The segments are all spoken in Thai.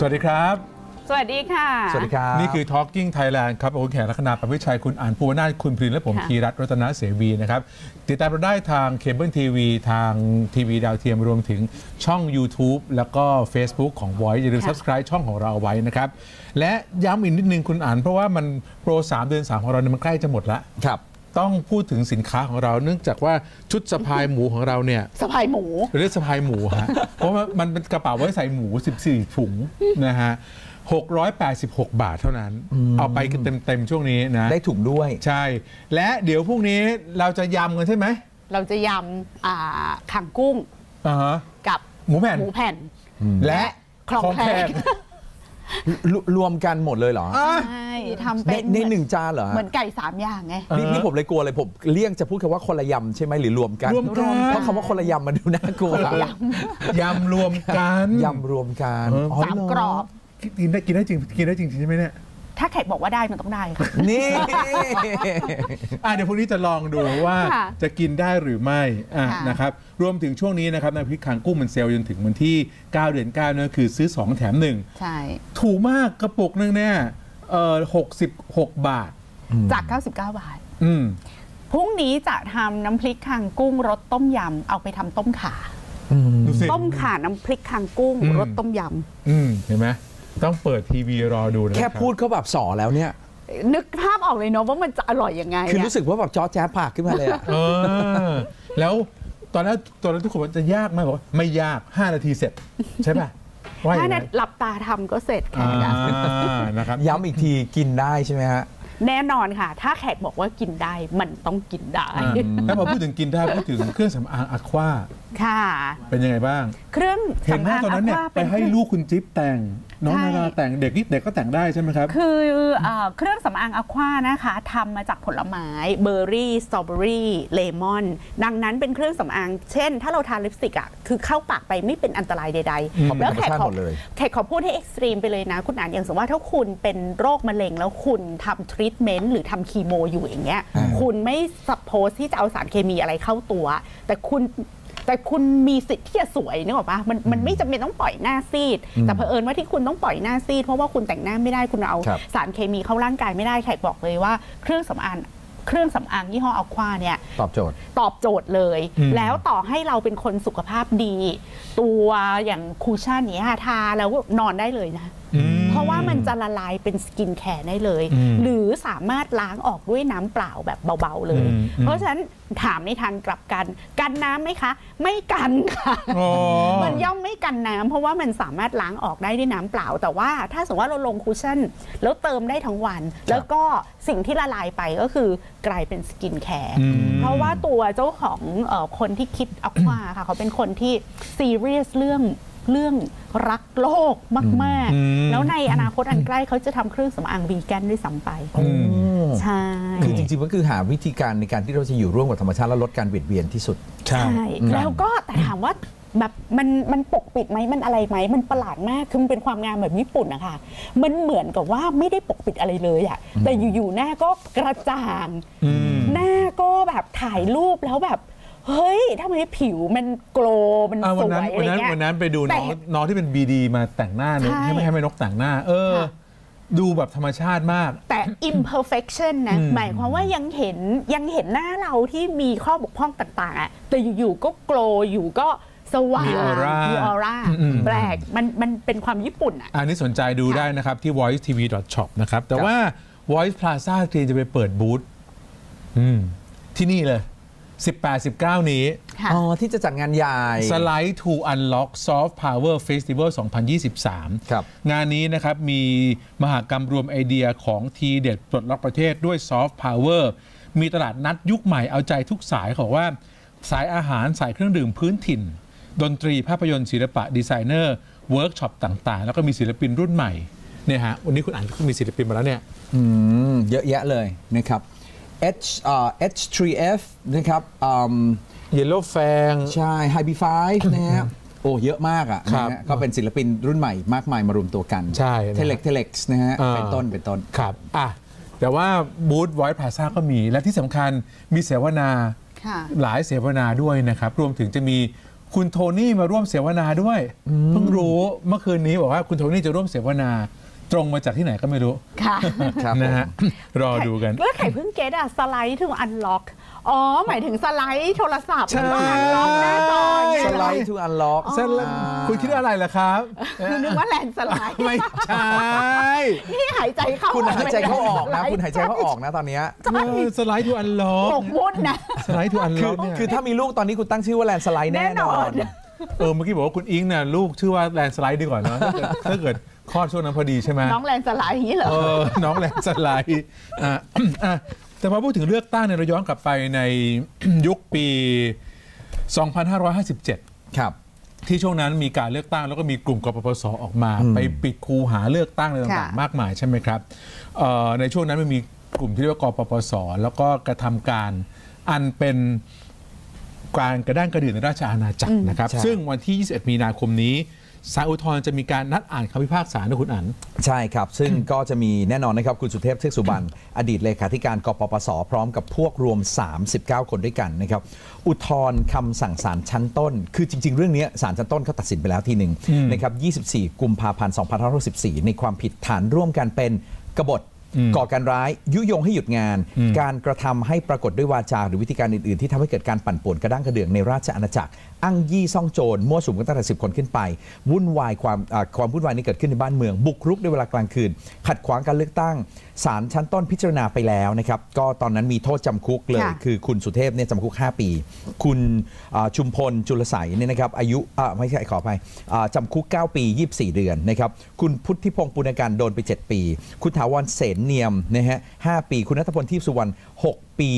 สวัสดีครับสวัสดีค่ะสวัสดีครับนี่คือ Talking Thailand ครับคุณแขกลักษณะประวิชัยคุณอ่านภูวนาถคุณพรินและผมธีรัตน์รัตนเสวีนะครับติดตามเราได้ทางเคเบิลทีวีทางทีวีดาวเทียมรวมถึงช่อง YouTube แล้วก็ Facebook ของ Voice อย่าลืม Subscribe ช่องของเราเอาไว้นะครับและย้ำอีกนิดนึงคุณอ่านเพราะว่ามันโปร3 เดือน 3ของเราเนี่ยมันใกล้จะหมดแล้วครับต้องพูดถึงสินค้าของเราเนื่องจากว่าชุดสะพายหมูของเราเนี่ยสะพายหมูเรียกสะพายหมูฮะเพราะว่ามันเป็นกระเป๋าไว้ใส่หมู14ถุงนะฮะ686 บาทเท่านั้นเอาไปกันเต็มๆช่วงนี้นะได้ถุงด้วยใช่และเดี๋ยวพรุ่งนี้เราจะยำกันใช่ไหมเราจะยำขังกุ้งกับหมูแผ่นและคลองแคลงรวมกันหมดเลยเหรอใช่ทำเป็นใน1 จานเหรอเหมือนไก่3 อย่างไงนี่ผมเลยกลัวเลยผมเลี่ยงจะพูดคำว่าคนละยำใช่ไหมหรือรวมกันเพราะคำว่าคนละยำมันดูน่ากลัวยำรวมกันยำรวมกัน 3 กรอบกินได้จริงใช่ไหมเนี่ยถ้าแขกบอกว่าได้มันต้องได้ค่ะนี่เดี๋ยวพรุ่งนี้จะลองดูว่าจะกินได้หรือไม่นะครับรวมถึงช่วงนี้นะครับน้ำพริกขังกุ้งมันเซลล์จนถึงวันที่9 เดือน 9นั่นคือซื้อ2 แถม 1 ใช่ถูกมากกระปุกนึงเนี่ย66 บาทจาก99 บาทพรุ่งนี้จะทำน้ำพริกขังกุ้งรสต้มยำเอาไปทำต้มข่าต้มข่าน้ำพริกขังกุ้งรสต้มยำเห็นไหมต้องเปิดทีวีรอดูนะแค่พูดเขาแบบสอแล้วเนี่ยนึกภาพออกเลยเนาะว่ามันจะอร่อยยังไงคือรู้สึกว่าแบบจอแจ๊บปากขึ้นมาเลยแล้วตอนนั้นทุกคนว่าจะยากไหมบอกว่าไม่ยาก5 นาทีเสร็จใช่ป่ะถ้าหลับตาทำก็เสร็จแค่นะครับย้ำอีกทีกินได้ใช่ไหมฮะแน่นอนค่ะถ้าแขกบอกว่ากินได้มันต้องกินได้ถ้าพอพูดถึงกินได้พูดถึงเครื่องสำอางอะควาค่ะเป็นยังไงบ้างเครื่องสำอางอะควาไปให้ลูกคุณจิ๊บแต่งน้องนาราแต่งเด็กก็แต่งได้ใช่ไหมครับคือเครื่องสำอางอะควานะคะทำมาจากผลไม้เบอร์รี่สตรอเบอรี่เลมอนดังนั้นเป็นเครื่องสำอางเช่นถ้าเราทาลิปสติกคือเข้าปากไปไม่เป็นอันตรายใดๆแล้วแขกขอพูดให้เอ็กซ์ตรีมไปเลยนะคุณอ่านอย่างสมมติว่าถ้าคุณเป็นโรคมะเร็งแล้วคุณทำทรีทเมนต์หรือทำคีโมอยู่อย่างเงี้ยคุณไม่ซัพโพสที่จะเอาสารเคมีอะไรเข้าตัวแต่คุณมีสิทธิ์ที่จะสวยนึกออกปะมันไม่จำเป็นต้องปล่อยหน้าซีดแต่เผอิญว่าที่คุณต้องปล่อยหน้าซีดเพราะว่าคุณแต่งหน้าไม่ได้คุณเอาสารเคมีเข้าร่างกายไม่ได้แขกบอกเลยว่าเครื่องสำอางยี่ห้ออะควาเนี่ยตอบโจทย์เลยแล้วต่อให้เราเป็นคนสุขภาพดีตัวอย่างคูชั่นนี้ทาแล้วนอนได้เลยนะเพราะว่ามันจะละลายเป็นสกินแคร์ได้เลยหรือสามารถล้างออกด้วยน้ำเปล่าแบบเบาๆเลยเพราะฉะนั้นถามในทางกลับกันน้ำไหมคะไม่กันค่ะมันย่อมไม่กันน้ำเพราะว่ามันสามารถล้างออกได้ด้วยน้ำเปล่าแต่ว่าถ้าสมมติว่าเราลงคูชั่นแล้วเติมได้ทั้งวันแล้วก็สิ่งที่ละลายไปก็คือกลายเป็นสกินแคร์เพราะว่าตัวเจ้าของคนที่คิดอะควาค่ะเขาเป็นคนที่ซีเรียสเรื่องรักโลกมากๆแล้วในอนาคตอันใกล้เขาจะทำเครื่องสำอางวีแกนด้วยซ้ำไปใช่คือจริงๆก็คือหาวิธีการในการที่เราจะอยู่ร่วมกับธรรมชาติและลดการเบียดเบียนที่สุดใช่แล้วก็แต่ถามว่าแบบมันปกปิดไหมมันอะไรไหมมันประหลาดมากคือมันเป็นความงามแบบญี่ปุ่นนะคะมันเหมือนกับว่าไม่ได้ปกปิดอะไรเลยอะแต่อยู่ๆหน้าก็กระจ่างหน้าก็แบบถ่ายรูปแล้วแบบเฮ้ยทำไมผิวมันโกลมันสวยอะไรเงี้ยวันนั้นไปดูน้องที่เป็นบีดีมาแต่งหน้าเนี่ยให้นกแต่งหน้าดูแบบธรรมชาติมากแต่ imperfection นะหมายความว่ายังเห็นหน้าเราที่มีข้อบกพร่องต่างๆอ่ะแต่อยู่ๆก็โกลอยู่ก็สว่างมีออร่าแปลกมันเป็นความญี่ปุ่นอ่ะอันนี้สนใจดูได้นะครับที่ voicetv.shop นะครับแต่ว่า Voice Plaza จะไปเปิดบูธที่นี่เลย18-19 นี้ที่จะจัดงานใหญ่ Slide to Unlock Soft Power Festival 2023 งานนี้นะครับมีมหกรรมรวมไอเดียของทีเด็ดปลดล็อกประเทศด้วย Soft Power มีตลาดนัดยุคใหม่เอาใจทุกสายของว่าสายอาหารสายเครื่องดื่มพื้นถิ่นดนตรีภาพยนตร์ศิลปะดีไซเนอร์เวิร์กช็อปต่างๆแล้วก็มีศิลปินรุ่นใหม่เนี่ยฮะวันนี้คุณอ่านก็มีศิลปินมาแล้วเนี่ยเยอะแยะเลยนะครับH3F นะครับ Yellow Fang ใช่ High B5 นะฮะโอ้เยอะมากอ่ะก็เป็นศิลปินรุ่นใหม่มากมายมารวมตัวกันใช่ Telex นะฮะเป็นต้นครับแต่ว่าบูธ Voice Plaza ก็มีและที่สำคัญมีเสวนาหลายเสวนาด้วยนะครับรวมถึงจะมีคุณโทนี่มาร่วมเสวนาด้วยเพิ่งรู้เมื่อคืนนี้บอกว่าคุณโทนี่จะร่วมเสวนาตรงมาจากที่ไหนก็ไม่รู้ค่ะนะฮะรอดูกันแล้วไข่เพิ่งเก็ตอะสไลด์ถึงอันล็อกอ๋อหมายถึงสไลด์โทรศัพท์ใช่อันล็อกหน้าจอสไลด์ทูอันล็อกคุณคิดอะไรล่ะครับนึกว่าแลนด์สไลด์ไม่ใช่นี่หายใจเข้าคุณหายใจเข้าออกนะคุณหายใจเข้าออกนะตอนนี้สไลด์ทูอันล็อกหมกมุ่นนะสไลด์ทูอันล็อกเนี่ยคือถ้ามีลูกตอนนี้คุณตั้งชื่อว่าแลนด์สไลด์แน่นอนเมื่อกี้บอกว่าคุณอิงเนี่ยลูกชื่อว่าแลนด์สไลด์ดีกว่าเนาะถ้าเกิดคลอดช่วงนั้นพอดีใช่ไหมน้องแลนด์สไลด์อย่างนี้เหรอน้องแลนด์สไลด์แต่พอพูดถึงเลือกตั้งเนี่ยเราย้อนกลับไปในยุคปี 2557 ครับที่ช่วงนั้นมีการเลือกตั้งแล้วก็มีกลุ่มกปปสออกมาไปปิดคูหาเลือกตั้งอะไรต่างๆมากมายใช่ไหมครับในช่วงนั้นมันมีกลุ่มที่เรียกว่ากปปสแล้วก็กระทำการอันเป็นการกระด้างกระดื่นในราชอาณาจักรนะครับซึ่งวันที่ 21 มีนาคมนี้ศาลอุทธรณ์จะมีการนัดอ่านคำพิพากษานะคุณอั๋นใช่ครับซึ่งก็จะมีแน่นอนนะครับคุณสุเทพเทือกสุบรรณอดีตเลขาธิการกปปสพร้อมกับพวกรวม39คนด้วยกันนะครับอุทธรณ์คำสั่งศาลชั้นต้นคือจริงๆเรื่องนี้ศาลชั้นต้นเขาตัดสินไปแล้วทีหนึ่งนะครับ24 กุมภาพันธ์ 2564ในความผิดฐานร่วมกันเป็นกบฏก่อการร้ายยุยงให้หยุดงานการกระทำให้ปรากฏด้วยวาจาหรือวิธีการอื่นๆที่ทำให้เกิดการปั่นป่วนกระด้างกระเดื่องในราชอาณาจักรอ้างยี่ซ่องโจรมั่วสุมกันตั้งแต่10 คนขึ้นไปวุ่นวายความวุ่นวายนี้เกิดขึ้นในบ้านเมืองบุกรุกในเวลากลางคืนขัดขวางการเลือกตั้งศาลชั้นต้นพิจารณาไปแล้วนะครับก็ตอนนั้นมีโทษจำคุกเลยคือคุณสุเทพเนี่ยจำคุก5 ปีคุณชุมพลจุลไสเนี่ยนะครับอายุไม่ใช่ขออภัยจำคุก9 ปี24 เดือนนะครับคุณพุทธิพงศ์ปุณการโดนไป7 ปีคุณถาวรเสนเนียมนะฮะ5 ปีคุณณัฐพลทิพย์สุวรรณ6 ปี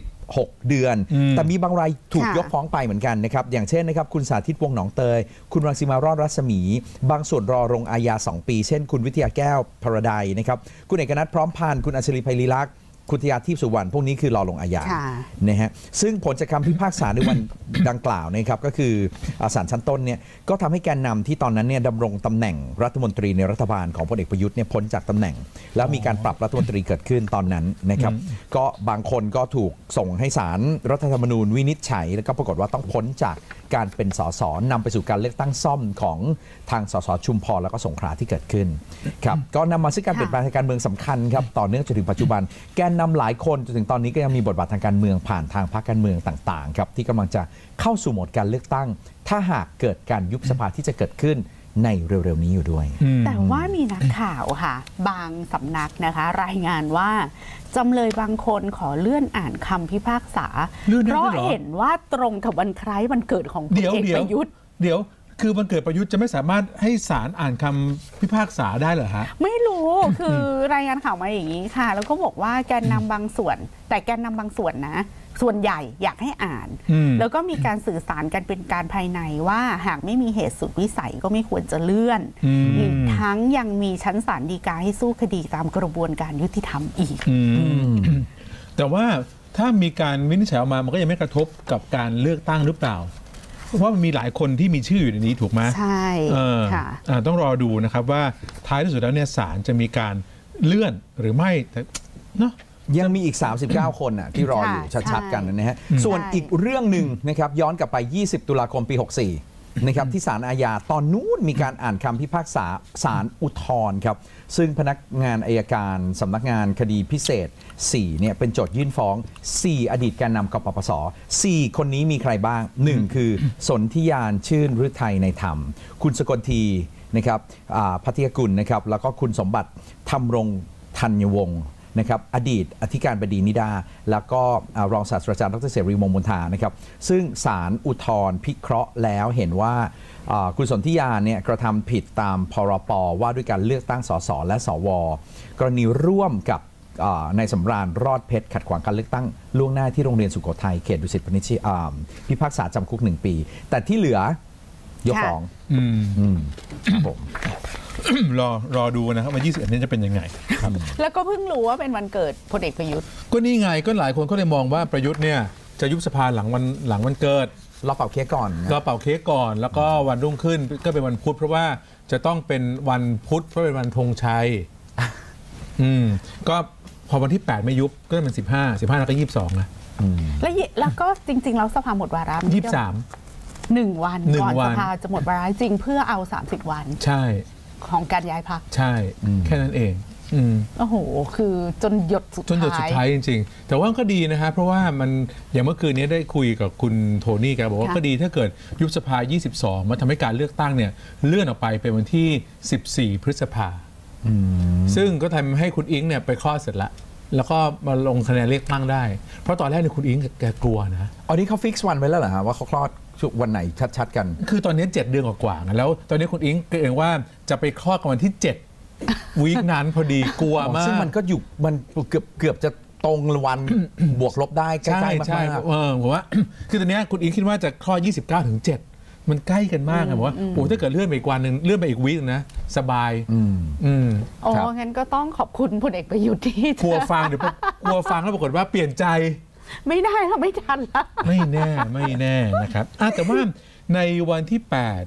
6 เดือนแต่มีบางรายถูกยกฟ้องไปเหมือนกันนะครับอย่างเช่นนะครับคุณสาธิตวงศ์หนองเตยคุณรังสีมารอดรัศมีบางส่วนรอลงอาญา2 ปีเช่นคุณวิทยาแก้วพระใดนะครับคุณเอกนัทพร้อมพันธ์คุณอัญชลีไพลีลักษณ์คุณทยาทิพย์สุวรรณพวกนี้คือรอลงอาญานะฮะซึ่งผลจากคำพิพากษาในวันดังกล่าวนะครับก็คือศาลชั้นต้นเนี่ยก็ทำให้แกนนำที่ตอนนั้นเนี่ยดำรงตำแหน่งรัฐมนตรีในรัฐบาลของพลเอกประยุทธ์เนี่ยพ้นจากตำแหน่งแล้วมีการปรับรัฐมนตรีเกิดขึ้นตอนนั้นนะครับก็บางคนก็ถูกส่งให้ศาลรัฐธรรมนูญวินิจฉัยแล้วก็ปรากฏว่าต้องพ้นจากการเป็นสสนำไปสู่การเลือกตั้งซ่อมของทางสสชุมพรแล้วก็สงขลาที่เกิดขึ้นครับก็นำมาซึ่งการเปลี่ยนแปลงทางการเมืองสำคัญครับต่อเนื่องจนถึงปัจจุบันแกนนำหลายคนจนถึงตอนนี้ก็ยังมีบทบาททางการเมืองผ่านทางพรรคการเมืองต่างๆครับที่กำลังจะเข้าสู่โหมดการเลือกตั้งถ้าหากเกิดการยุบสภาที่จะเกิดขึ้นในเร็วๆนี้อยู่ด้วยแต่ว่ามีนักข่าวค่ะบางสำนักนะคะรายงานว่าจำเลยบางคนขอเลื่อนอ่านคำพิพากษาเพราะเห็นว่าตรงกับวันคล้ายวันเกิดของพลเอกประยุทธ์เดี๋ยวคือวันเกิดประยุทธ์จะไม่สามารถให้ศาลอ่านคำพิพากษาได้เหรอฮะไม่รู้คือรายงานข่าวมาอย่างนี้ค่ะแล้วก็บอกว่าแกนนำบางส่วนแต่แกนนำบางส่วนนะส่วนใหญ่อยากให้อ่านแล้วก็มีการสื่อสารกันเป็นการภายในว่าหากไม่มีเหตุสุดวิสัยก็ไม่ควรจะเลื่อนอีกทั้งยังมีชั้นศาลฎีกาให้สู้คดีตามกระบวนการยุติธรรมอีกแต่ว่าถ้ามีการวินิจฉัยออกมามันก็ยังไม่กระทบกับการเลือกตั้งหรือเปล่าเพราะมันมีหลายคนที่มีชื่ออยู่ในนี้ถูกไหมใช่ค่ะต้องรอดูนะครับว่าท้ายที่สุดแล้วเนี่ยศาลจะมีการเลื่อนหรือไม่แต่เนาะยังมีอีก39 คนน่ะที่รออยู่ชัดๆกันนะฮะส่วนอีกเรื่องหนึ่งนะครับย้อนกลับไป20 ตุลาคมปี 64นะครับที่ศาลอาญาตอนนู้นมีการอ่านคำพิพากษาศาลอุทธรณ์ครับซึ่งพนักงานอัยการสำนักงานคดีพิเศษ4เนี่ยเป็นโจทยื่นฟ้อง4อดีตแกนนำกปปส4คนนี้มีใครบ้าง1คือสนธิยานชื่นฤทัยในธรรมคุณสกลทีนะครับพัทยกุลนะครับแล้วก็คุณสมบัติธรรมรงธัญวงศ์นะครับอดีตอธิการบดีนิดาแล้วก็รองศาสตราจารย์ดร.เสรีวงศ์มนทานะครับซึ่งศาลอุทธรณ์พิเคราะห์แล้วเห็นว่าคุณสนธิยาเนี่ยกระทำผิดตามพรป.ว่าด้วยการเลือกตั้งสสและสวกรณีร่วมกับนายสำราญรอดเพชรขัดขวางการเลือกตั้งล่วงหน้าที่โรงเรียนสุโขทัยเขตดุสิตพิพากษาจำคุก1 ปีแต่ที่เหลือยกฟ้องครับผมรอดูนะครับว่า21นี้จะเป็นยังไงแล้วก็เพิ่งรู้ว่าเป็นวันเกิดพลเอกประยุทธ์ก็นี่ไงก็หลายคนก็เลยมองว่าประยุทธ์เนี่ยจะยุบสภาหลังวันเกิดเราเป่าเค้กก่อนเราเป่าเค้กก่อนแล้วก็วันรุ่งขึ้นก็เป็นวันพุธเพราะว่าจะต้องเป็นวันพุธเพราะเป็นวันธงชัยก็พอวันที่8ไม่ยุบก็เป็น15แล้วก็22นะแล้วก็จริงๆแล้วสภาหมดวาระ 23 1 วันก่อนสภาจะหมดวาระจริงเพื่อเอา30 วันใช่ของการย้ายพรรคใช่แค่นั้นเองโอ้โหคือจนหยดสุดท้ายจริงๆแต่ว่าก็ดีนะฮะเพราะว่ามันอย่างเมื่อคืนนี้ได้คุยกับคุณโทนี่แกบอกว่าก็ดีถ้าเกิดยุบสภา22มันทำให้การเลือกตั้งเนี่ยเลื่อนออกไปเป็นวันที่14 พฤษภาซึ่งก็ทำให้คุณอิงเนี่ยไปคลอดเสร็จแล้วก็มาลงคะแนนเลือกตั้งได้เพราะตอนแรกเนี่ยคุณอิงแกกลัวนะอันนี้เขาฟิกซ์วันไว้แล้วเหรอฮะว่าเขาคลอดวันไหนชัดๆกันคือตอนนี้7 เดือนกว่าๆแล้วตอนนี้คุณอิงเกรงว่าจะไปคลอดกันวันที่7วีคนั้นพอดีกลัวมากซึ่งมันก็อยู่มันเกือบจะตรงวันบวกลบได้ใกล้ๆมากๆผมว่าคือตอนนี้คุณอิงคิดว่าจะคลอด29 ถึง 7มันใกล้กันมากครับว่าโอ้ถ้าเกิดเลื่อนไปอีกวันนึงเลื่อนไปอีกวีคนะสบายโอ้งั้นก็ต้องขอบคุณพลเอกประยุทธ์ที่กลัวฟังเดี๋ยวกลัวฟังแล้วปรากฏว่าเปลี่ยนใจไม่ได้เราไม่ทันละไม่แน่นะครับแต่ว่าในวันที่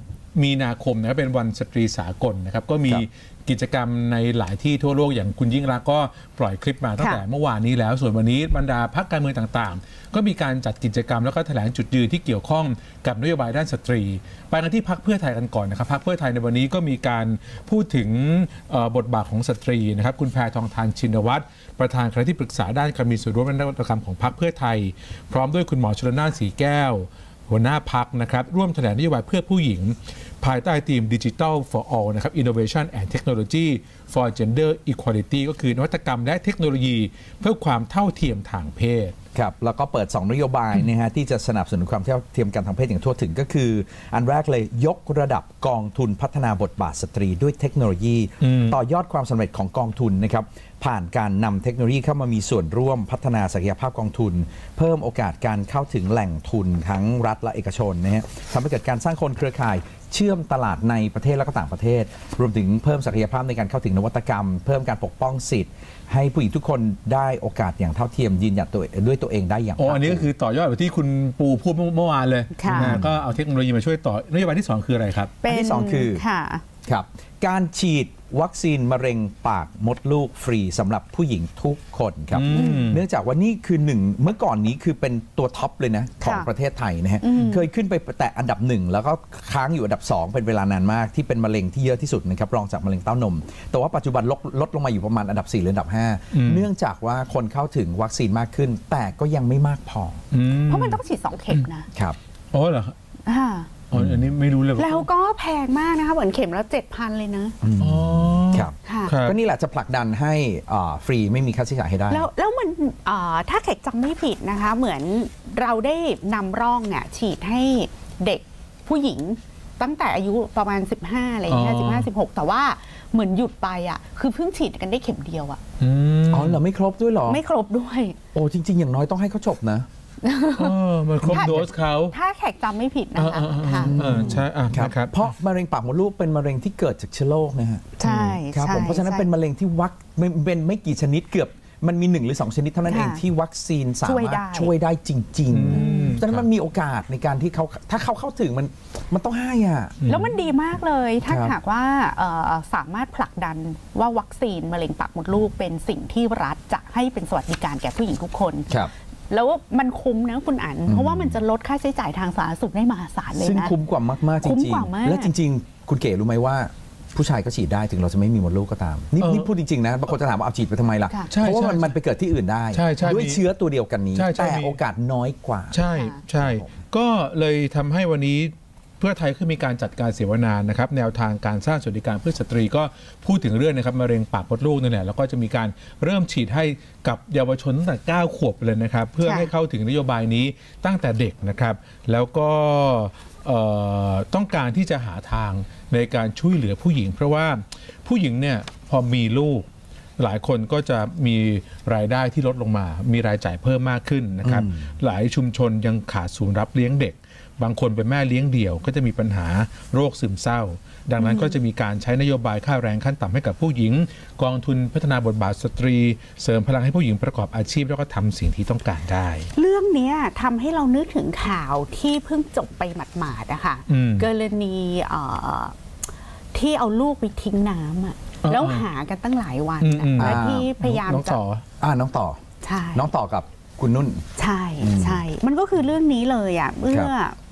8 มีนาคมนะเป็นวันสตรีสากลนะครับก็มีกิจกรรมในหลายที่ทั่วโลกอย่างคุณยิ่งรักก็ปล่อยคลิปมาตั้งแต่เมื่อวานนี้แล้วส่วนวันนี้บรรดาพรรคการเมืองต่างๆก็มีการจัดกิจกรรมแล้วก็แถลงจุดยืนที่เกี่ยวข้องกับนโยบายด้านสตรีไปกันที่พรรคเพื่อไทยกันก่อนนะครับพรรคเพื่อไทยในวันนี้ก็มีการพูดถึงบทบาทของสตรีนะครับคุณแพทองธารชินวัตรประธานคณะที่ปรึกษาด้านการมีส่วนร่วมในนวัตกรรมของพรรคเพื่อไทยพร้อมด้วยคุณหมอชลน่านสีแก้วหัวหน้าพรรคนะครับร่วมแถลงนโยบายเพื่อผู้หญิงภายใต้ทีม Digital for All นะครับ Innovation and Technology for Gender Equality ก็คือนวัตกรรมและเทคโนโลยีเพื่อความเท่าเทียมทางเพศครับแล้วก็เปิด2นโยบายนะฮะที่จะสนับสนุนความเท่าเทียมกันทางเพศอย่างทั่วถึงก็คืออันแรกเลยยกระดับกองทุนพัฒนาบทบาทสตรีด้วยเทคโนโลยีต่อยอดความสำเร็จของกองทุนนะครับผ่านการนำเทคโนโลยีเข้ามามีส่วนร่วมพัฒนาศักยภาพกองทุนเพิ่มโอกาสการเข้าถึงแหล่งทุนทั้งรัฐและเอกชนนะฮะทำให้เกิดการสร้างคนเครือข่ายเชื่อมตลาดในประเทศและก็ต่างประเทศรวมถึงเพิ่มศักยภาพในการเข้าถึงนวัตกรรมเพิ่มการปกป้องสิทธิ์ให้ผู้หญิงทุกคนได้โอกาสอย่างเท่าเทียมยืนหยัดด้วยตัวเองได้อย่างอันนี้ก็คือต่อยอดแบบที่คุณปูพูดเมื่อวานเลยก็เอาเทคโนโลยีมาช่วยต่อนโยบายที่2คืออะไรครับอันที่2คือครับการฉีดวัคซีนมะเร็งปากมดลูกฟรีสำหรับผู้หญิงทุกคนครับเนื่องจากว่านี่คือเมื่อก่อนนี้คือเป็นตัวท็อปเลยนะของประเทศไทยนะฮะเคยขึ้นไปแตะอันดับ1แล้วก็ค้างอยู่อันดับ2เป็นเวลานานมากที่เป็นมะเร็งที่เยอะที่สุดนะครับรองจากมะเร็งเต้านมแต่ว่าปัจจุบันลดลงมาอยู่ประมาณอันดับ4หรืออันดับ5เนื่องจากว่าคนเข้าถึงวัคซีนมากขึ้นแต่ก็ยังไม่มากพอเพราะมันต้องฉีด2 เข็มนะครับอ๋อเหรออันนี้ไม่รู้เลยแล้วก็แพงมากนะคะเหมือนเข็มแล้ว 7,000 เลยนะครับก็นี่แหละจะผลักดันให้ฟรีไม่มีค่าใช้จ่ายให้ได้แล้วมันถ้าเขกจำไม่ผิดนะคะเหมือนเราได้นำร่องเนี่ยฉีดให้เด็กผู้หญิงตั้งแต่อายุประมาณ15อะไรอย่างเงี้ย15-16แต่ว่าเหมือนหยุดไปอ่ะคือเพิ่งฉีดกันได้เข็มเดียวอ่ะเราไม่ครบด้วยหรอไม่ครบด้วยโอ้จริงๆอย่างน้อยต้องให้เขาจบนะมันครบโดสเขาถ้าแขกจำไม่ผิดนะคะใช่ครับเพราะมะเร็งปากมดลูกเป็นมะเร็งที่เกิดจากเชื้อโรคนะฮะใช่ครับผมเพราะฉะนั้นเป็นมะเร็งที่เป็นไม่กี่ชนิดเกือบมันมี1 หรือ 2ชนิดเท่านั้นเองที่วัคซีนสามารถช่วยได้จริงๆฉะนั้นมันมีโอกาสในการที่ถ้าเขาเข้าถึงมันต้องให้อ่ะแล้วมันดีมากเลยถ้าหากว่าสามารถผลักดันว่าวัคซีนมะเร็งปากมดลูกเป็นสิ่งที่รัฐจะให้เป็นสวัสดิการแก่ผู้หญิงทุกคนแล้วมันคุ้มนะคุณอั๋นเพราะว่ามันจะลดค่าใช้จ่ายทางสาธารณสุขได้มหาศาลเลยนะซึ่งคุ้มกว่ามากๆจริงๆและจริงๆคุณเก๋รู้ไหมว่าผู้ชายก็ฉีดได้ถึงเราจะไม่มีมดลูกก็ตามนี่พูดจริงๆนะบางคนจะถามว่าเอาฉีดไปทำไมล่ะเพราะว่ามันไปเกิดที่อื่นได้ด้วยเชื้อตัวเดียวกันนี้แต่โอกาสน้อยกว่าใช่ก็เลยทำให้วันนี้เพื่อไทยคือมีการจัดการเสวนานะครับแนวทางการสร้างสวัสดิการเพื่อสตรีก็พูดถึงเรื่องนะครับมะเร็งปากมดลูกนั่นแหละแล้วก็จะมีการเริ่มฉีดให้กับเยาวชนตั้งแต่9 ขวบเลยนะครับเพื่อให้เข้าถึงนโยบายนี้ตั้งแต่เด็กนะครับแล้วก็ต้องการที่จะหาทางในการช่วยเหลือผู้หญิงเพราะว่าผู้หญิงเนี่ยพอมีลูกหลายคนก็จะมีรายได้ที่ลดลงมามีรายจ่ายเพิ่มมากขึ้นนะครับหลายชุมชนยังขาดศูนย์รับเลี้ยงเด็กบางคนเป็นแม่เลี้ยงเดี่ยวก็จะมีปัญหาโรคซึมเศร้าดังนั้นก็จะมีการใช้นโยบายค่าแรงขั้นต่ำให้กับผู้หญิงกองทุนพัฒนาบทบาทสตรีเสริมพลังให้ผู้หญิงประกอบอาชีพแล้วก็ทำสิ่งที่ต้องการได้เรื่องนี้ทำให้เรานึกถึงข่าวที่เพิ่งจบไปหมาดๆนะคะกรณีที่เอาลูกไปทิ้งน้ำแล้วหากันตั้งหลายวันและที่พยายามจะน้องต่อใช่น้องต่อกับคุณนุ่นใช่มันก็คือเรื่องนี้เลยเมื่อ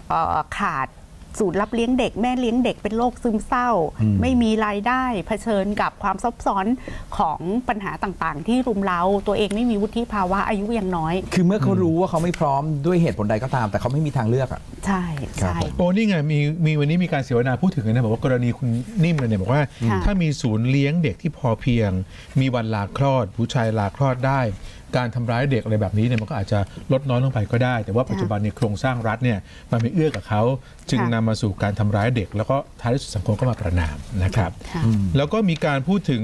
ขาดศูนย์รับเลี้ยงเด็กแม่เลี้ยงเด็กเป็นโรคซึมเศร้าไม่มีรายได้เผชิญกับความซับซ้อนของปัญหาต่างๆที่รุมเร้าตัวเองไม่มีวุฒิภาวะอายุยังน้อยคือเมื่อเขารู้ว่าเขาไม่พร้อมด้วยเหตุผลใดก็ตามแต่เขาไม่มีทางเลือกอ่ะใช่ใช่โอ้นี่ไงมีวันนี้มีการเสวนาพูดถึงนะบอกว่ากรณีคุณนิ่มเนี่ยบอกว่าถ้ามีศูนย์เลี้ยงเด็กที่พอเพียงมีวันลาคลอดผู้ชายลาคลอดได้การทำร้ายเด็กอะไรแบบนี้เนี่ยมันก็อาจจะลดน้อยลงไปก็ได้แต่ว่าปัจจุบันในโครงสร้างรัฐเนี่ยมันไม่เอื้อกับเขาจึงนำมาสู่การทำร้ายเด็กแล้วก็ท้ายที่สุดสังคมก็มาประณามนะครับแล้วก็มีการพูดถึง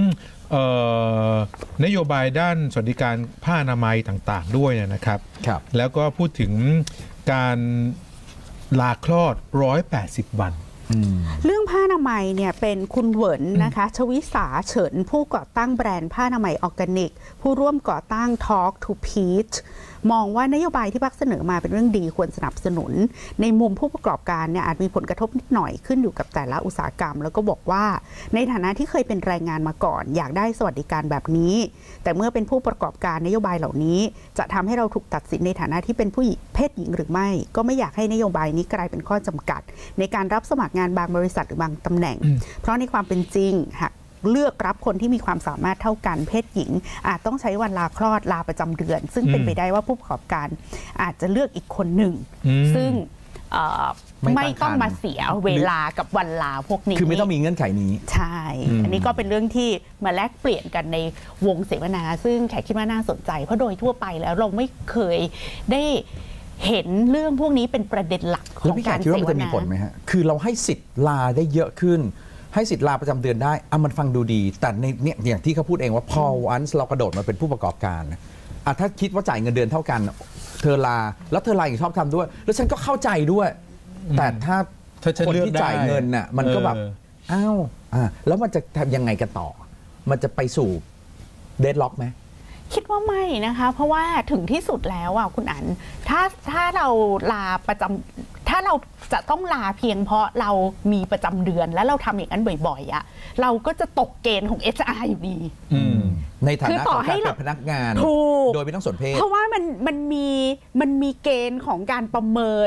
นโยบายด้านสวัสดิการผ้าอนามัยต่างๆด้วยนะครับแล้วก็พูดถึงการลาคลอด180 วันเรื่องผ้าอนามัยเนี่ยเป็นคุณเหวินนะคะชวิสาเฉินผู้ก่อตั้งแบรนด์ผ้าอนามัยออร์แกนิกผู้ร่วมก่อตั้ง Talk to Peach มองว่านโยบายที่พรรคเสนอมาเป็นเรื่องดีควรสนับสนุนในมุมผู้ประกอบการเนี่ยอาจมีผลกระทบนิดหน่อยขึ้นอยู่กับแต่ละอุตสาหกรรมแล้วก็บอกว่าในฐานะที่เคยเป็นแรงงานมาก่อนอยากได้สวัสดิการแบบนี้แต่เมื่อเป็นผู้ประกอบการนโยบายเหล่านี้จะทำให้เราถูกตัดสินในฐานะที่เป็นผู้เพศหญิงหรือไม่ก็ไม่อยากให้นโยบายนี้กลายเป็นข้อจำกัดในการรับสมัครงานบางบริษัทหรือบางตำแหน่งเพราะในความเป็นจริงหากเลือกรับคนที่มีความสามารถเท่ากันเพศหญิงอาจต้องใช้วันลาคลอดลาประจำเดือนซึ่งเป็นไปได้ว่าผู้ประกอบการอาจจะเลือกอีกคนหนึ่งซึ่งไม่ต้องมาเสียเวลากับวันลาพวกนี้คือไม่ต้องมีเงื่อนไขนี้ใช่อันนี้ก็เป็นเรื่องที่มาแลกเปลี่ยนกันในวงเสวนาซึ่งแขกคิดว่าน่าสนใจเพราะโดยทั่วไปแล้วเราไม่เคยได้เห็นเรื่องพวกนี้เป็นประเด็นหลักของการเสวนาแล้วพี่แขกคิดว่ามันจะมีผลไหมฮะคือเราให้สิทธิ์ลาได้เยอะขึ้นให้สิทธิ์ลาประจำเดือนได้มันฟังดูดีแต่ในเนี่ยอย่างที่เขาพูดเองว่าพอวันเรากระโดดมาเป็นผู้ประกอบการถ้าคิดว่าจ่ายเงินเดือนเท่ากันเธอลาแล้วเธอลาอย่างชอบทำด้วยแล้วฉันก็เข้าใจด้วยแต่ถ้าคนที่จ่ายเงินน่ะมันก็แบบแล้วมันจะทำยังไงกันต่อมันจะไปสู่เดดล็อกไหมคิดว่าไม่นะคะเพราะว่าถึงที่สุดแล้วคุณอั๋นถ้าเราลาประจำถ้าเราจะต้องลาเพียงเพราะเรามีประจำเดือนแล้วเราทำอย่างนั้นบ่อยๆเราก็จะตกเกณฑ์ของ HR อยู่ดีในฐานะของการเป็นพนักงานโดยไม่ต้องสนเพศเพราะว่ามันมีเกณฑ์ของการประเมิน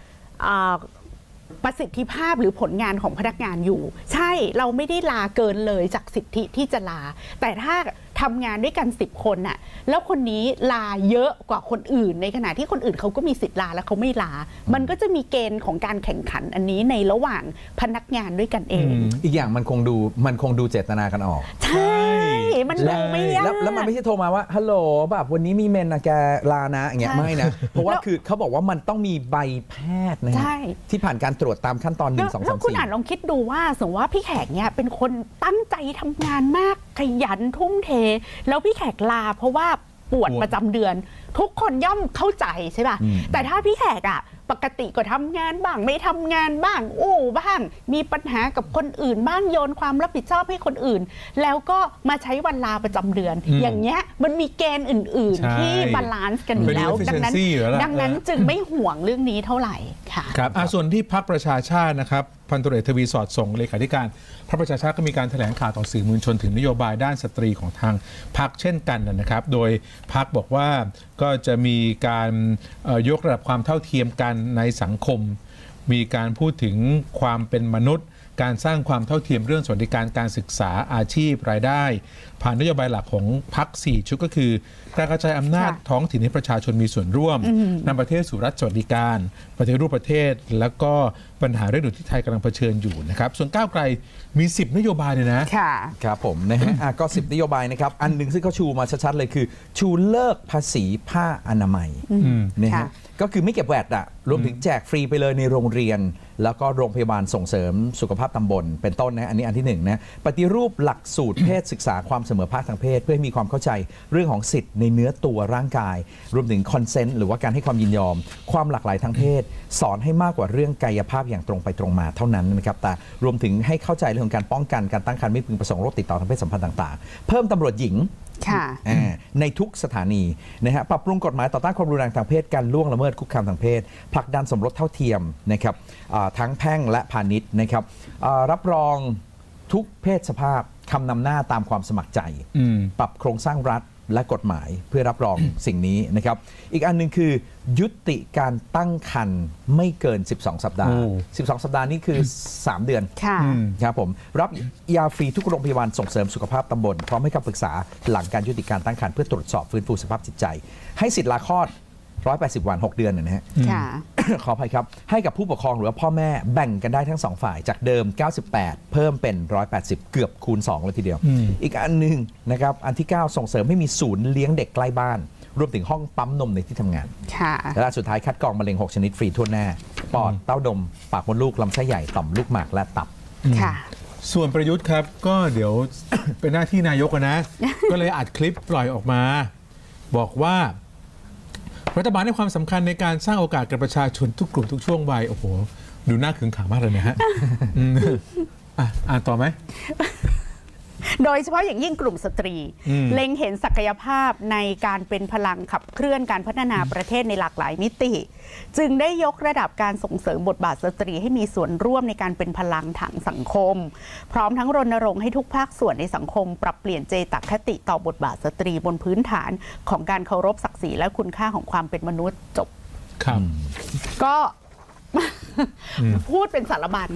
ประสิทธิภาพหรือผลงานของพนักงานอยู่ใช่เราไม่ได้ลาเกินเลยจากสิทธิที่จะลาแต่ถ้าทำงานด้วยกัน10 คนน่ะแล้วคนนี้ลาเยอะกว่าคนอื่นในขณะที่คนอื่นเขาก็มีสิทธิ์ลาแล้วเขาไม่ลามันก็จะมีเกณฑ์ของการแข่งขันอันนี้ในระหว่างพนักงานด้วยกันเองอีกอย่างมันคงดูเจตนากันออกใช่มันดูไม่ยากแล้วมันไม่ใช่โทรมาว่าฮัลโหลแบบวันนี้มีเมนนะแกลานะอย่างเงี้ยไม่นะเพราะว่าคือเขาบอกว่ามันต้องมีใบแพทย์นะที่ผ่านการตรวจตามขั้นตอน1 2 3 4 แล้วคุณอ่านลองคิดดูว่าสมมติว่าพี่แขกเนี่ยเป็นคนตั้งใจทำงานมากขยันทุ่มเทแล้วพี่แขกลาเพราะว่าปวดประจำเดือนทุกคนย่อมเข้าใจใช่ป่ะแต่ถ้าพี่แขกปกติก็ทำงานบ้างไม่ทำงานบ้างบ้างมีปัญหากับคนอื่นบ้างโยนความรับผิดชอบให้คนอื่นแล้วก็มาใช้วันลาประจำเดือนอย่างเงี้ยมันมีเกณฑ์อื่นๆที่บาลานซ์กันอยู่แล้วดังนั้นจึงไม่ห่วงเรื่องนี้เท่าไหร่ค่ะครับส่วนที่พรรคประชาชาตินะครับพันตำรวจเอกทวีสอดส่งเลขาธิการพรรคประชาชาติก็มีการแถลงข่าวต่อสื่อมวลชนถึงนโยบายด้านสตรีของทางพรรคเช่นกันนะครับโดยพรรคบอกว่าก็จะมีการยกระดับความเท่าเทียมกันในสังคมมีการพูดถึงความเป็นมนุษย์การสร้างความเท่าเทียมเรื่องสวัสดิการการศึกษาอาชีพรายได้ผ่านนโยบายหลักของพรรค4 ชุดก็คือการกระจายอำนาจท้องถิ่นให้ประชาชนมีส่วนร่วมนำประเทศสู่รัฐสวัสดิการปฏิรูปประเทศแล้วก็ปัญหาเรื่องด่วนที่ไทยกำลังเผชิญอยู่นะครับส่วนก้าวไกลมี10 นโยบายเลยนะครับผมนะฮะก็10 นโยบายนะครับอันหนึ่งซึ่งเขาชูมาชัดๆเลยคือชูเลิกภาษีผ้าอนามัยนะฮะก็คือไม่เก็บแวดรวมถึงแจกฟรีไปเลยในโรงเรียนแล้วก็โรงพยาบาลส่งเสริมสุขภาพตำบลเป็นต้นนะอันนี้อันที่1นะปฏิรูปหลักสูตรเพศศึกษาความเสมอภาคทางเพศเพื่อให้มีความเข้าใจเรื่องของสิทธิ์ในเนื้อตัวร่างกายรวมถึงคอนเซนต์หรือว่าการให้ความยินยอมความหลากหลายทางเพศสอนให้มากกว่าเรื่องกายภาพอย่างตรงไปตรงมาเท่านั้นนะครับแต่รวมถึงให้เข้าใจเรื่องของการป้องกันการตั้งครรภ์ไม่พึงประสงค์โรคติดต่อทางเพศสัมพันธ์ต่างๆเพิ่มตำรวจหญิงในทุกสถานีนะฮะปรับปรุงกฎหมายต่อต้านความรุนแรงทางเพศการล่วงละเมิดคุกคามทางเพศผลักดันสมรสเท่าเทียมนะครับทั้งแพ่งและพาณิชย์นะครับรับรองทุกเพศสภาพคำนำหน้าตามความสมัครใจปรับโครงสร้างรัฐและกฎหมายเพื่อรับรองสิ่งนี้นะครับอีกอันหนึ่งคือยุติการตั้งครรภ์ไม่เกิน12 สัปดาห์12 สัปดาห์นี้คือ3 เดือนครับผมรับยาฟรีทุกโรงพยาบาลส่งเสริมสุขภาพตำบลพร้อมให้คำปรึกษาหลังการยุติการตั้งครรภ์เพื่อตรวจสอบฟื้นฟูสภาพจิตใจให้สิทธิ์ลาคลอด180 วัน 6 เดือนนะฮะขออภัยครับให้กับผู้ปกครองหรือว่าพ่อแม่แบ่งกันได้ทั้ง2ฝ่ายจากเดิม98เพิ่มเป็น180เกือบคูณ2เลยทีเดียวอีกอันนึงนะครับอันที่9ส่งเสริมให้มีศูนย์เลี้ยงเด็กใกล้บ้านรวมถึงห้องปั๊มนมในที่ทำงานและสุดท้ายคัดกรองมะเร็ง6 ชนิดฟรีทั่วหน้าปอดเต้านมปากมดลูกลำไส้ใหญ่ต่อมลูกหมากและตับส่วนประยุทธ์ครับก็เดี๋ยว เป็นหน้าที่นายกนะ ก็เลยอัดคลิปปล่อยออกมาบอกว่ารัฐบาลให้ความสำคัญในการสร้างโอกาสกับประชาชนทุกกลุ่มทุกช่วงวัยโอ้โหดูน่าขึงขังมากเลยนะฮะ อ่านต่อไหมโดยเฉพาะอย่างยิ่งกลุ่มสตรีเล็งเห็นศักยภาพในการเป็นพลังขับเคลื่อนการพัฒนาประเทศในหลากหลายมิติจึงได้ยกระดับการส่งเสริมบทบาทสตรีให้มีส่วนร่วมในการเป็นพลังทางสังคมพร้อมทั้งรณรงค์ให้ทุกภาคส่วนในสังคมปรับเปลี่ยนเจตคติต่อบทบาทสตรีบนพื้นฐานของการเคารพศักดิ์ศรีและคุณค่าของความเป็นมนุษย์จบครับก็พูดเป็นสารบัญ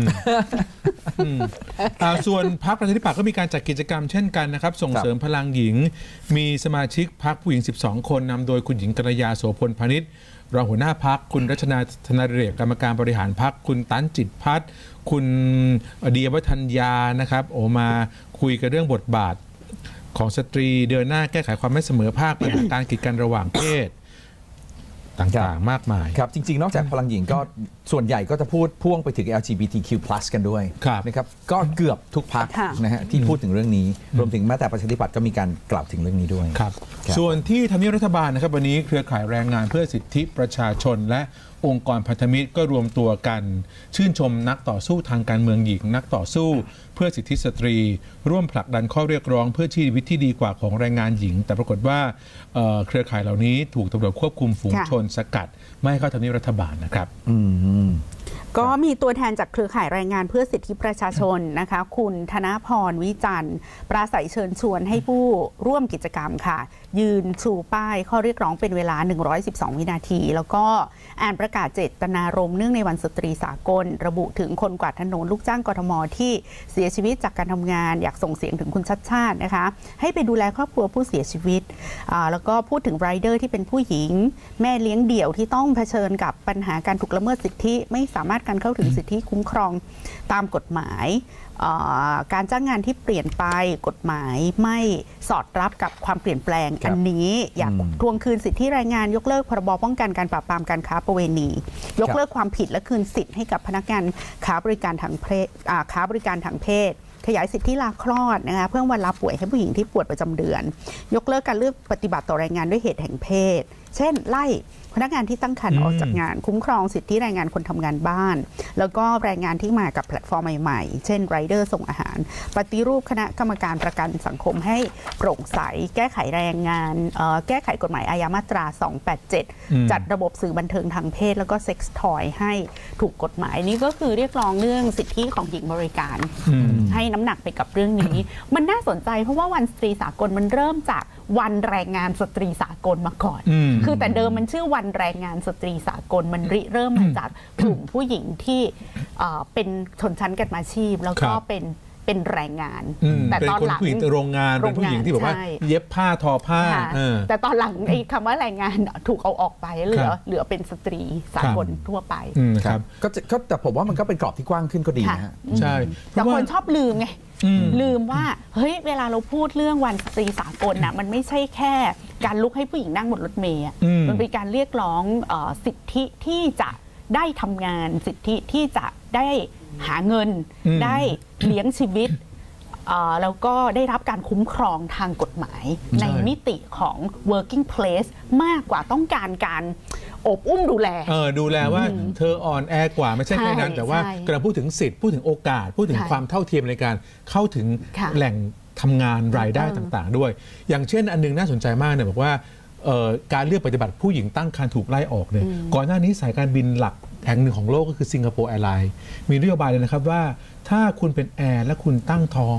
ส่วนพรรคประชาธิปัตย์ก็มีการจัดกิจกรรมเช่นกันนะครับส่งเสริมพลังหญิงมีสมาชิกพรรคผู้หญิง12 คนนำโดยคุณหญิงกัลยาโสพลพานิชรองหัวหน้าพรรคคุณรัชนาธนาเรศกรรมการบริหารพรรคคุณตันจิตพัฒน์คุณเดียวัฒนยานะครับออกมาคุยกันเรื่องบทบาทของสตรีเดินหน้าแก้ไขความไม่เสมอภาคปัญหาการกีดกันระหว่างเพศต่างๆมากมายครับจริงๆนอกจากพลังหญิงก็ส่วนใหญ่ก็จะพูดพ่วงไปถึง LGBTQ+ กันด้วยนะครับก็เกือบทุกพรรคนะฮะที่พูดถึงเรื่องนี้รวมถึงแม้แต่ประชาธิปัตย์ก็มีการกล่าวถึงเรื่องนี้ด้วยครับส่วนที่ทำเนียบรัฐบาลนะครับวันนี้เครือข่ายแรงงานเพื่อสิทธิประชาชนและองค์กรพันธมิตรก็รวมตัวกันชื่นชมนักต่อสู้ทางการเมืองหญิงนักต่อสู้เพื่อสิทธิสตรีร่วมผลักดันข้อเรียกร้องเพื่อชีวิตที่ดีกว่าของแรงงานหญิงแต่ปรากฏว่าเครือข่ายเหล่านี้ถูกตำรวจควบคุมฝูงชนสกัดไม่ให้เข้าทำเนียบรัฐบาลนะครับก็มีตัวแทนจากเครือข่ายแรงงานเพื่อสิทธิประชาชนนะคะคุณธนพรวิจันทร์ปราศัยเชิญชวนให้ผู้ร่วมกิจกรรมค่ะยืนชูป้ายข้อเรียกร้องเป็นเวลา112 วินาทีแล้วก็อ่านประกาศเจตนารมณ์เนื่องในวันสตรีสากลระบุถึงคนกวาดถนนลูกจ้างกทมที่เสียชีวิตจากการทำงานอยากส่งเสียงถึงคุณชัดชาตินะคะให้ไปดูแลครอบครัวผู้เสียชีวิตแล้วก็พูดถึงไรเดอร์ที่เป็นผู้หญิงแม่เลี้ยงเดี่ยวที่ต้องเผชิญกับปัญหาการถูกละเมิดสิทธิไม่สามารถการเข้าถึงสิทธิคุ้มครองตามกฎหมายการจ้างงานที่เปลี่ยนไปกฎหมายไม่สอดรับกับความเปลี่ยนแปลงอันนี้อยากทวงคืนสิทธิแรงงานยกเลิกพรบป้องกันการปราบปรามการค้าประเวณียกเลิกความผิดและคืนสิทธิ์ให้กับพนักงานค้าบริการทางเพศขยายสิทธิลาคลอดนะคะเพิ่มวันลาป่วยให้ผู้หญิงที่ปวดประจำเดือนยกเลิกการเลือกปฏิบัติต่อแรงงานด้วยเหตุแห่งเพศเช่นไล่พนักงานที่ตั้งครรภ์ออกจากงานคุ้มครองสิทธิแรงงานคนทำงานบ้านแล้วก็แรงงานที่มากับแพลตฟอร์มใหม่ๆเช่นไรเดอร์ส่งอาหารปฏิรูปคณะกรรมการประกันสังคมให้โปร่งใสแก้ไขแรงงานแก้ไขกฎหมายอาญามาตรา 287 จัดระบบสื่อบันเทิงทางเพศแล้วก็เซ็กส์ทอยให้ถูกกฎหมายนี่ก็คือเรียกร้องเรื่องสิทธิของหญิงบริการให้น้ำหนักไปกับเรื่องนี้มันน่าสนใจเพราะว่าวันสตรีสากลมันเริ่มจากวันแรงงานสตรีสากลมาก่อนคือแต่เดิมมันชื่อวันแรงงานสตรีสากลมันเริ่มมาจากกลุ่มผู้หญิงที่เป็นชนชั้นกันมาชีพแล้วก็เป็นแรงงานแต่ตอนหลังเป็นผู้หญิงโรงงานเป็นผู้หญิงที่แบบว่าเย็บผ้าทอผ้าแต่ตอนหลังไอ้คำว่าแรงงานถูกเอาออกไปเหลือเป็นสตรีสากลทั่วไปครับก็แต่ผมว่ามันก็เป็นกรอบที่กว้างขึ้นก็ดีนะใช่แต่คนชอบลืมไงลืมว่าเฮ้ยเวลาเราพูดเรื่องวันสตรีสากลน่ะมันไม่ใช่แค่การลุกให้ผู้หญิงนั่งบนรถเมล์มันเป็นการเรียกร้องสิทธิที่จะได้ทำงานสิทธิที่จะได้หาเงินได้เลี้ยงชีวิตแล้วก็ได้รับการคุ้มครองทางกฎหมายในมิติของ working place มากกว่าต้องการอบอุ้มดูแลว่าเธออ่อนแอกว่าไม่ใช่แค่นั้นแต่ว่ากำลังพูดถึงสิทธิ์พูดถึงโอกาสพูดถึงความเท่าเทียมในการเข้าถึงแหล่งทำงานรายได้ต่างๆด้วยอย่างเช่นอันนึงน่าสนใจมากเนี่ยบอกว่าการเลือกปฏิบัติผู้หญิงตั้งครรภ์ถูกไล่ออกเลยก่อนหน้านี้สายการบินหลักแห่งหนึ่งของโลกก็คือสิงคโปร์แอร์ไลน์มีนโยบายเลยนะครับว่าถ้าคุณเป็นแอร์และคุณตั้งท้อง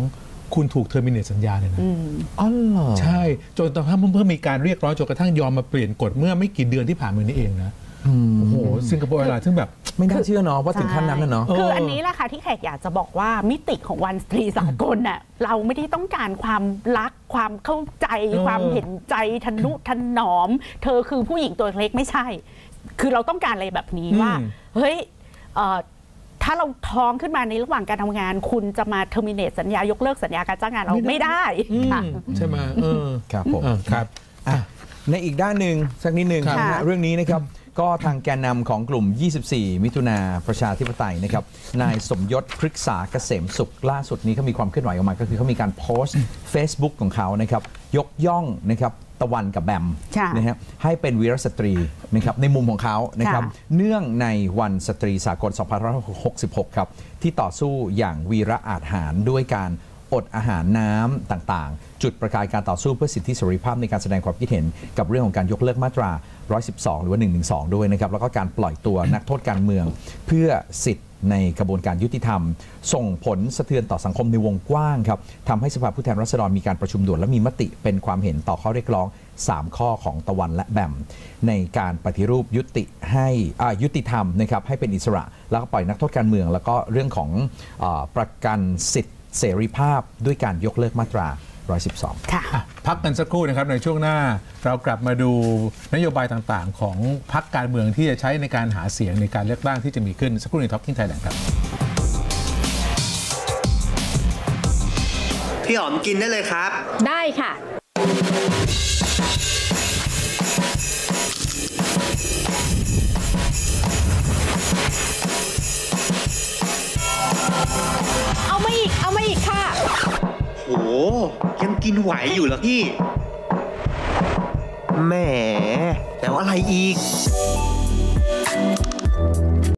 คุณถูกเทอร์มิเนตสัญญาเลยนะอ๋อเหรอใช่จนกระทั่งเพิ่มมีการเรียกร้องจนกระทั่งยอมมาเปลี่ยนกฎเมื่อไม่กี่เดือนที่ผ่านมานี้เองนะโอ้โหสิงคโปร์แอร์ไลน์ซึ่งแบบไม่น่าเชื่อเนาะว่าถึงขั้นนั้นนะเนาะคืออันนี้แหละค่ะที่แขกอยากจะบอกว่ามิติของวันสตรีสากลน่ะเราไม่ได้ต้องการความรักความเข้าใจความเห็นใจทนุถนอมเธอคือผู้หญิงตัวเล็กไม่ใช่คือเราต้องการอะไรแบบนี้ว่าเฮ้ยถ้าเราท้องขึ้นมาในระหว่างการทำงานคุณจะมาเทอร์มิเนตสัญญายกเลิกสัญญาการจ้างงานเราไม่ได้ใช่ไหมครับผมครับในอีกด้านหนึ่งสักนิดหนึ่งเรื่องนี้นะครับก็ทางแกนนำของกลุ่ม 24 มิถุนาประชาธิปไตยนะครับนายสมยศพฤกษาเกษมสุขล่าสุดนี้เขามีความเคลื่อนไหวออกมาก็คือเขามีการโพสต์ Facebook ของเขานะครับยกย่องนะครับตะวันกับแบมนะฮะให้เป็นวีรสตรีนะครับในมุมของเขานะครับเนื่องในวันสตรีสากล 2566 ครับที่ต่อสู้อย่างวีระอาจหาญด้วยการอดอาหารน้ำต่างๆจุดประกายการต่อสู้เพื่อสิทธิเสรีภาพในการแสดงความคิดเห็นกับเรื่องของการยกเลิกมาตรา 112 หรือว่า 112 ด้วยนะครับแล้วก็การปล่อยตัวนักโทษการเมืองเพื่อสิทธิในกระบวนการยุติธรรมส่งผลสะเทือนต่อสังคมในวงกว้างครับทำให้สภาผู้แทนราษฎรมีการประชุมด่วนและมีมติเป็นความเห็นต่อข้อเรียกร้อง3ข้อของตะวันและแบมในการปฏิรูปยุติธรรมนะครับให้เป็นอิสระแล้วก็ปล่อยนักโทษการเมืองแล้วก็เรื่องของประกันสิทธิเสรีภาพด้วยการยกเลิกมาตรา 112 ค่ะพักกันสักครู่นะครับในช่วงหน้าเรากลับมาดูนโยบายต่างๆของพรรคการเมืองที่จะใช้ในการหาเสียงในการเลือกตั้งที่จะมีขึ้นสักครู่ใน Talking Thailand ครับพี่หอมกินได้เลยครับได้ค่ะเอามาอีกค่ะโหยังกินไหวอยู่เหรอพี่แหมแต่ว่าอะไรอีก